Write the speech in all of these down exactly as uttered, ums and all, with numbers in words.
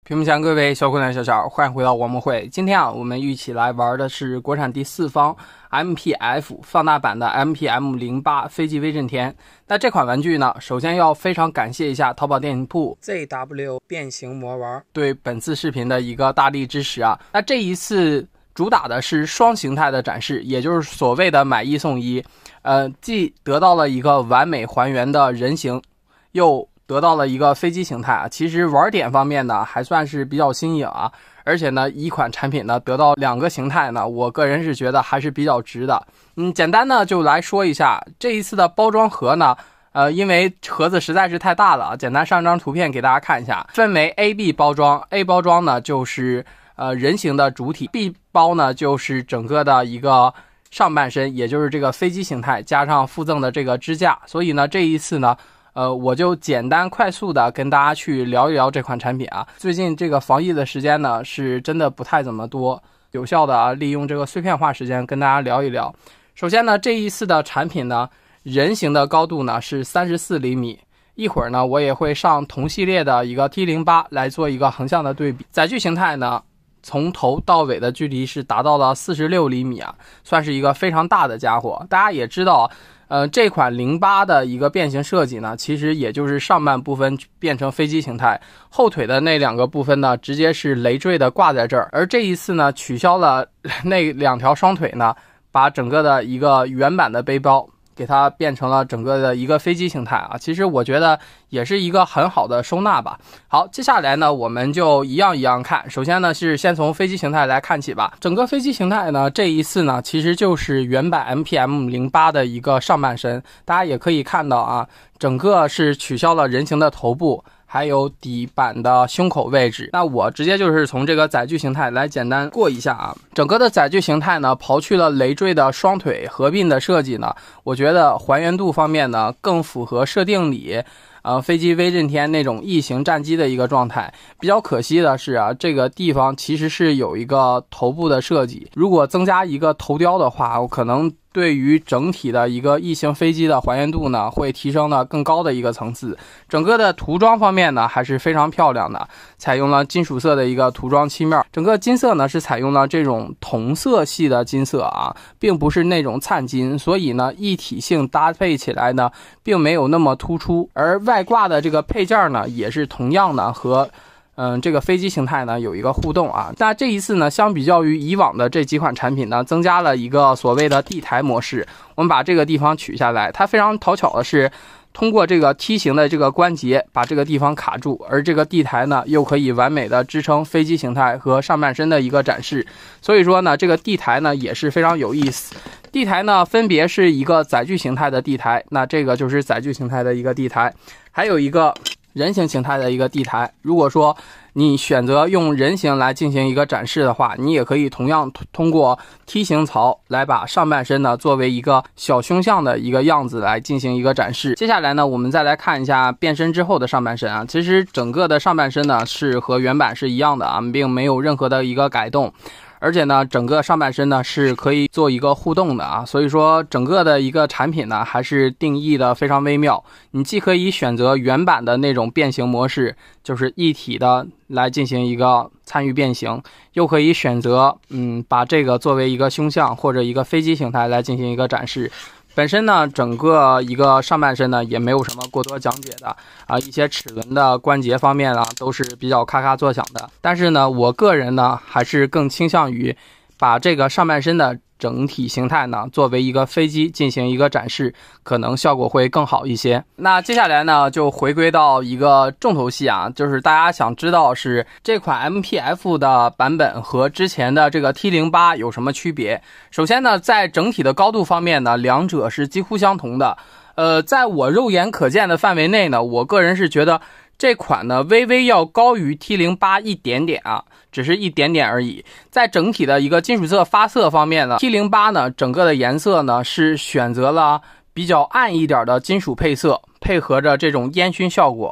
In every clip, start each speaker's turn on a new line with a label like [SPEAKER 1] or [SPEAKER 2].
[SPEAKER 1] 屏幕前各位小姑娘小小，欢迎回到我们会。今天啊，我们一起来玩的是国产第四方 M P F 放大版的 M P M 零八 飞机威震天。那这款玩具呢，首先要非常感谢一下淘宝店铺 Z W 变形魔玩对本次视频的一个大力支持啊。那这一次主打的是双形态的展示，也就是所谓的买一送一，呃，既得到了一个完美还原的人形，又得到了一个飞机形态啊。其实玩点方面呢还算是比较新颖啊，而且呢一款产品呢得到两个形态呢，我个人是觉得还是比较值的。嗯，简单呢就来说一下这一次的包装盒呢，呃，因为盒子实在是太大了，简单上张图片给大家看一下，分为 A、B 包装。A 包装呢就是呃人形的主体， B 包呢就是整个的一个上半身，也就是这个飞机形态加上附赠的这个支架。所以呢这一次呢呃，我就简单快速的跟大家去聊一聊这款产品啊。最近这个防疫的时间呢，是真的不太怎么多，有效的啊利用这个碎片化时间跟大家聊一聊。首先呢，这一次的产品呢，人形的高度呢是三十四厘米。一会儿呢，我也会上同系列的一个 T 零八 来做一个横向的对比。载具形态呢，从头到尾的距离是达到了四十六厘米啊，算是一个非常大的家伙。大家也知道。呃，这款零八的一个变形设计呢，其实也就是上半部分变成飞机形态，后腿的那两个部分呢，直接是累赘的挂在这儿。而这一次呢，取消了那两条双腿呢，把整个的一个原版的背包给它变成了整个的一个飞机形态啊。其实我觉得也是一个很好的收纳吧。好，接下来呢，我们就一样一样看。首先呢，是先从飞机形态来看起吧。整个飞机形态呢，这一次呢，其实就是原版 M P M 零八 的一个上半身。大家也可以看到啊，整个是取消了人形的头部，还有底板的胸口位置。那我直接就是从这个载具形态来简单过一下啊。整个的载具形态呢，刨去了累赘的双腿合并的设计呢，我觉得还原度方面呢，更符合设定里呃，飞机威震天那种异形战机的一个状态。比较可惜的是啊，这个地方其实是有一个头部的设计，如果增加一个头雕的话，我可能对于整体的一个异形飞机的还原度呢，会提升了更高的一个层次。整个的涂装方面呢，还是非常漂亮的，采用了金属色的一个涂装漆面。整个金色呢，是采用了这种同色系的金色啊，并不是那种灿金，所以呢，一体性搭配起来呢，并没有那么突出。而外挂的这个配件呢，也是同样的和嗯，这个飞机形态呢有一个互动啊。那这一次呢，相比较于以往的这几款产品呢，增加了一个所谓的地台模式。我们把这个地方取下来，它非常讨巧的是，通过这个梯形的这个关节把这个地方卡住，而这个地台呢又可以完美的支撑飞机形态和上半身的一个展示。所以说呢，这个地台呢也是非常有意思。地台呢分别是一个载具形态的地台，那这个就是载具形态的一个地台，还有一个人形形态的一个地台。如果说你选择用人形来进行一个展示的话，你也可以同样通过梯形槽来把上半身呢作为一个小胸像的一个样子来进行一个展示。接下来呢，我们再来看一下变身之后的上半身啊。其实整个的上半身呢是和原版是一样的啊，并没有任何的一个改动。而且呢，整个上半身呢是可以做一个互动的啊，所以说整个的一个产品呢还是定义的非常微妙。你既可以选择原版的那种变形模式，就是一体的来进行一个参与变形，又可以选择嗯把这个作为一个胸像或者一个飞机形态来进行一个展示。本身呢，整个一个上半身呢也没有什么过多讲解的啊，一些齿轮的关节方面啊都是比较咔咔作响的。但是呢，我个人呢还是更倾向于把这个上半身的整体形态呢作为一个飞机进行一个展示，可能效果会更好一些。那接下来呢就回归到一个重头戏啊，就是大家想知道是这款 M P F 的版本和之前的这个 T 零八 有什么区别。首先呢，在整体的高度方面呢，两者是几乎相同的。呃，在我肉眼可见的范围内呢，我个人是觉得这款呢微微要高于 T 零八 一点点啊，只是一点点而已。在整体的一个金属色发色方面呢， T 零八 呢整个的颜色呢是选择了比较暗一点的金属配色，配合着这种烟熏效果。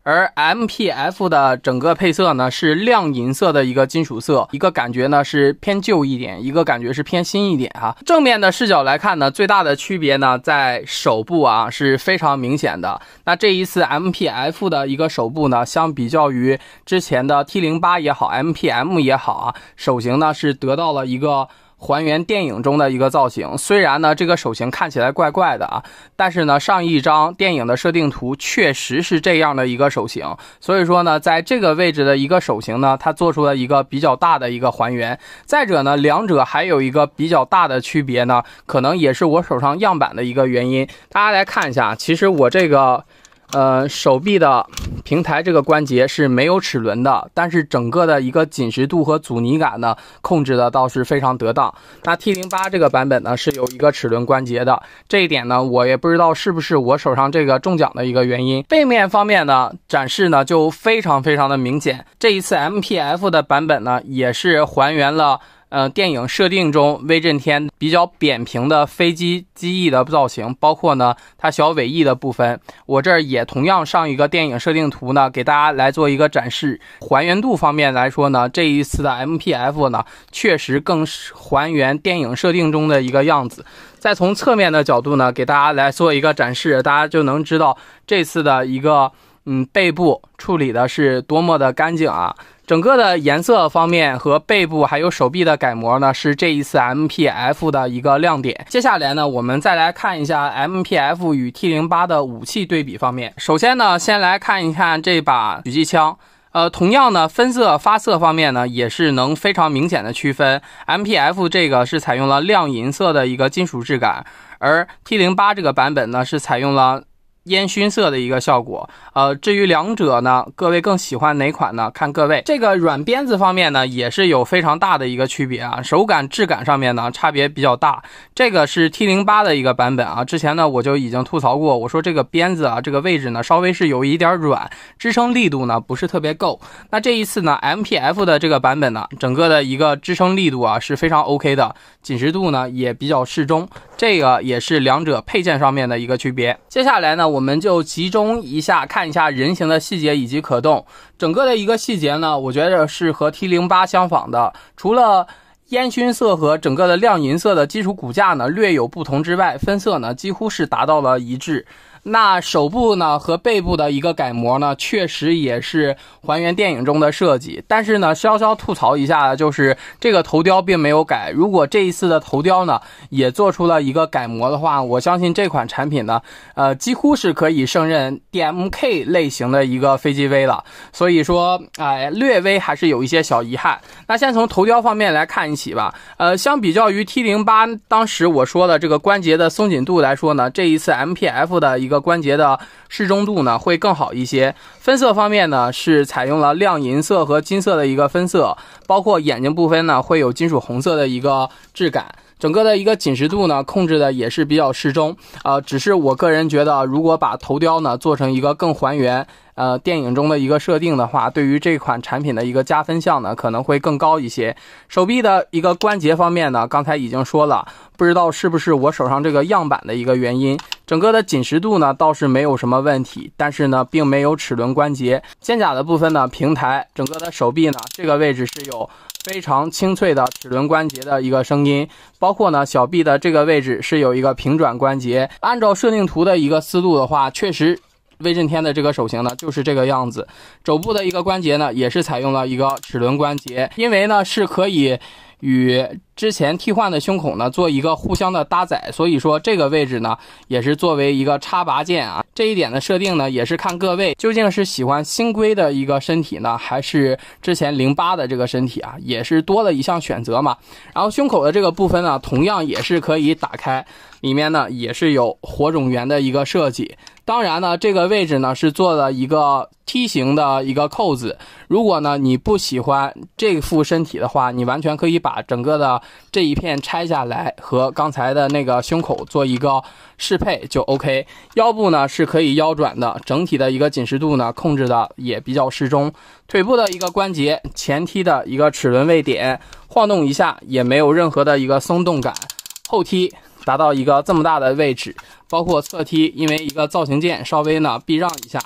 [SPEAKER 1] 而 M P F 的整个配色呢是亮银色的一个金属色，一个感觉呢是偏旧一点，一个感觉是偏新一点哈。正面的视角来看呢，最大的区别呢在手部啊是非常明显的。那这一次 M P F 的一个手部呢，相比较于之前的 T 零八 也好 M P M 也好啊，手型呢是得到了一个还原电影中的一个造型。虽然呢这个手型看起来怪怪的啊，但是呢上一张电影的设定图确实是这样的一个手型，所以说呢在这个位置的一个手型呢，它做出了一个比较大的一个还原。再者呢，两者还有一个比较大的区别呢，可能也是我手上样板的一个原因。大家来看一下，其实我这个呃，手臂的平台这个关节是没有齿轮的，但是整个的一个紧实度和阻尼感呢，控制的倒是非常得当。那 T 零八 这个版本呢是有一个齿轮关节的，这一点呢我也不知道是不是我手上这个中奖的一个原因。背面方面呢，展示呢就非常非常的明显。这一次 M P F 的版本呢，也是还原了呃，电影设定中威震天比较扁平的飞机机翼的造型，包括呢它小尾翼的部分，我这儿也同样上一个电影设定图呢，给大家来做一个展示。还原度方面来说呢，这一次的 M P F 呢，确实更还原电影设定中的一个样子。再从侧面的角度呢，给大家来做一个展示，大家就能知道这次的一个嗯背部处理的是多么的干净啊。整个的颜色方面和背部还有手臂的改模呢，是这一次 M P F 的一个亮点。接下来呢，我们再来看一下 M P F 与 T 零八 的武器对比方面。首先呢，先来看一看这把狙击枪。呃，同样呢，分色发色方面呢，也是能非常明显的区分。M P F 这个是采用了亮银色的一个金属质感，而 T 零八 这个版本呢，是采用了烟熏色的一个效果。呃，至于两者呢，各位更喜欢哪款呢？看各位。这个软鞭子方面呢，也是有非常大的一个区别啊，手感质感上面呢差别比较大。这个是 T 零八 的一个版本啊，之前呢我就已经吐槽过，我说这个鞭子啊，这个位置呢稍微是有一点软，支撑力度呢不是特别够。那这一次呢 M P F 的这个版本呢，整个的一个支撑力度啊是非常 OK 的，紧实度呢也比较适中，这个也是两者配件上面的一个区别。接下来呢，我们就集中一下看一下人形的细节以及可动。整个的一个细节呢，我觉得是和 T 零八 相仿的，除了烟熏色和整个的亮银色的基础骨架呢略有不同之外，分色呢几乎是达到了一致。那手部呢和背部的一个改模呢，确实也是还原电影中的设计，但是呢稍稍吐槽一下，就是这个头雕并没有改。如果这一次的头雕呢也做出了一个改模的话，我相信这款产品呢呃几乎是可以胜任 D M K 类型的一个飞机杯了。所以说哎、呃，略微还是有一些小遗憾。那先从头雕方面来看一起吧。呃相比较于 T 零八 当时我说的这个关节的松紧度来说呢，这一次 M P F 的一个关节的适中度呢会更好一些。分色方面呢是采用了亮银色和金色的一个分色，包括眼睛部分呢会有金属红色的一个质感。整个的一个紧实度呢控制的也是比较适中，呃，只是我个人觉得，如果把头雕呢做成一个更还原呃电影中的一个设定的话，对于这款产品的一个加分项呢可能会更高一些。手臂的一个关节方面呢，刚才已经说了，不知道是不是我手上这个样板的一个原因，整个的紧实度呢倒是没有什么问题，但是呢并没有齿轮关节。肩胛的部分呢平台，整个的手臂呢这个位置是有非常清脆的齿轮关节的一个声音，包括呢小臂的这个位置是有一个平转关节。按照设定图的一个思路的话，确实威震天的这个手型呢就是这个样子。肘部的一个关节呢也是采用了一个齿轮关节，因为呢是可以与之前替换的胸口呢做一个互相的搭载，所以说这个位置呢也是作为一个插拔键啊。这一点的设定呢也是看各位究竟是喜欢新规的一个身体呢，还是之前零八的这个身体啊，也是多了一项选择嘛。然后胸口的这个部分呢同样也是可以打开，里面呢也是有火种源的一个设计。当然呢这个位置呢是做了一个梯形的一个扣子，如果呢你不喜欢这副身体的话，你完全可以把整个的这一片拆下来，和刚才的那个胸口做一个适配就 OK。 腰部呢是可以腰转的，整体的一个紧实度呢控制的也比较适中。腿部的一个关节，前踢的一个齿轮位点，晃动一下也没有任何的一个松动感。后踢达到一个这么大的位置，包括侧踢因为一个造型键稍微呢避让一下，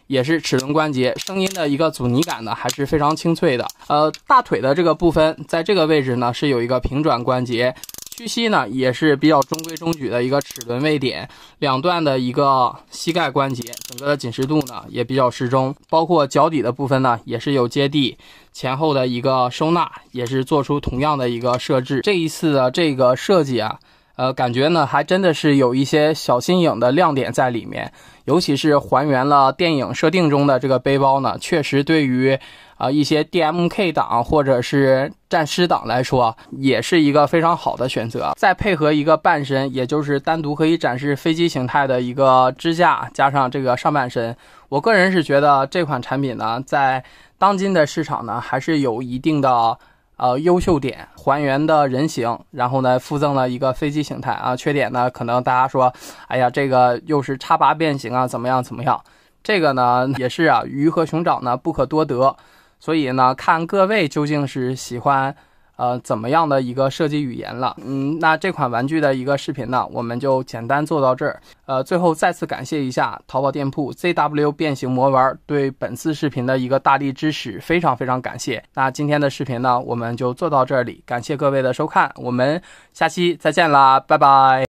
[SPEAKER 1] 也是齿轮关节，声音的一个阻尼感呢还是非常清脆的。呃，大腿的这个部分，在这个位置呢是有一个平转关节。屈膝呢也是比较中规中矩的一个齿轮位点，两段的一个膝盖关节，整个的紧实度呢也比较适中，包括脚底的部分呢也是有接地，前后的一个收纳也是做出同样的一个设置。这一次的这个设计啊，呃，感觉呢还真的是有一些小新颖的亮点在里面，尤其是还原了电影设定中的这个背包呢，确实对于啊、呃、一些 D M K 党或者是战狮党来说，也是一个非常好的选择。再配合一个半身，也就是单独可以展示飞机形态的一个支架，加上这个上半身，我个人是觉得这款产品呢，在当今的市场呢，还是有一定的呃优秀点，还原的人形，然后呢附赠了一个飞机形态啊。缺点呢，可能大家说，哎呀，这个又是叉八变形啊，怎么样怎么样？这个呢也是啊，鱼和熊掌呢不可多得。所以呢，看各位究竟是喜欢呃怎么样的一个设计语言了。嗯，那这款玩具的一个视频呢，我们就简单做到这儿。呃，最后再次感谢一下淘宝店铺 Z W 变形魔玩对本次视频的一个大力支持，非常非常感谢。那今天的视频呢，我们就做到这里，感谢各位的收看，我们下期再见啦，拜拜。